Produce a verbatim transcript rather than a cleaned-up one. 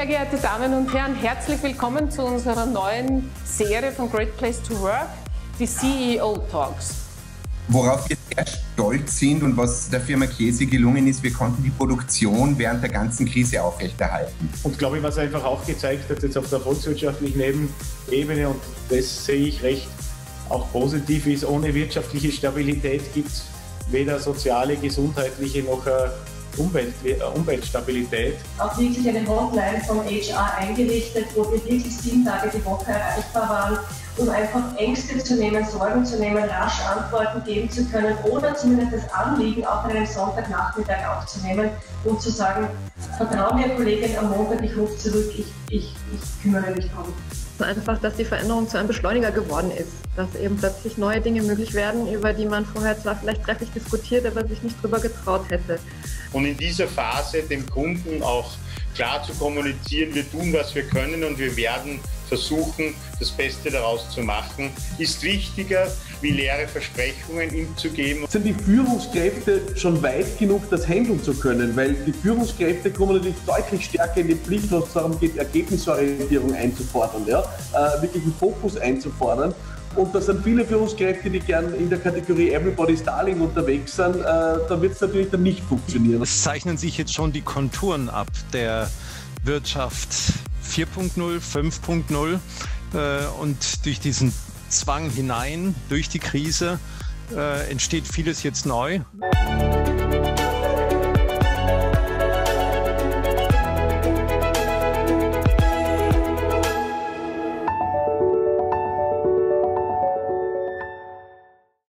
Sehr geehrte Damen und Herren, herzlich willkommen zu unserer neuen Serie von Great Place to Work, die C E O Talks. Worauf wir sehr stolz sind und was der Firma Chiesi gelungen ist, wir konnten die Produktion während der ganzen Krise aufrechterhalten. Und glaube ich, was er einfach auch gezeigt hat, jetzt auf der volkswirtschaftlichen Ebene, und das sehe ich recht auch positiv, ist, ohne wirtschaftliche Stabilität gibt es weder soziale, gesundheitliche noch Umwelt, Umweltstabilität. Auch wirklich eine Hotline vom H R eingerichtet, wo wir wirklich sieben Tage die Woche erreichbar waren, um einfach Ängste zu nehmen, Sorgen zu nehmen, rasch Antworten geben zu können oder zumindest das Anliegen auch an einem Sonntagnachmittag aufzunehmen und zu sagen, vertraue mir, Kollegin, am Montag, ich rufe zurück, ich, ich, ich kümmere mich darum. Einfach, dass die Veränderung zu einem Beschleuniger geworden ist, dass eben plötzlich neue Dinge möglich werden, über die man vorher zwar vielleicht trefflich diskutiert, aber sich nicht drüber getraut hätte. Und in dieser Phase dem Kunden auch klar zu kommunizieren, wir tun, was wir können und wir werden versuchen, das Beste daraus zu machen, ist wichtiger, wie leere Versprechungen ihm zu geben. Sind die Führungskräfte schon weit genug, das handeln zu können? Weil die Führungskräfte kommen natürlich deutlich stärker in die Pflicht, was es darum geht, Ergebnisorientierung einzufordern, ja? äh, wirklich einen Fokus einzufordern. Und da sind viele Führungskräfte, die gern in der Kategorie Everybody's Darling unterwegs sind. Äh, da wird es natürlich dann nicht funktionieren. Es zeichnen sich jetzt schon die Konturen ab der Wirtschaft vier Punkt null, fünf Punkt null. Äh, und durch diesen Zwang hinein, durch die Krise, äh, entsteht vieles jetzt neu.